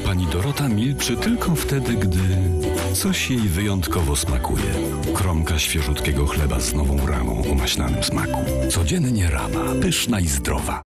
Pani Dorota milczy tylko wtedy, gdy coś jej wyjątkowo smakuje. Kromka świeżutkiego chleba z nową ramą o maślanym smaku. Codziennie rama, pyszna i zdrowa.